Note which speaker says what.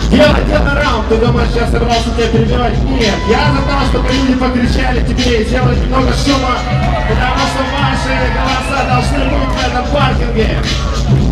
Speaker 1: Дело раунд, ты думаешь, я собрался тебя перебивать? Нет, я за то, чтобы люди покричали тебе и сделали много шума, потому что ваши голоса должны быть в этом паркинге.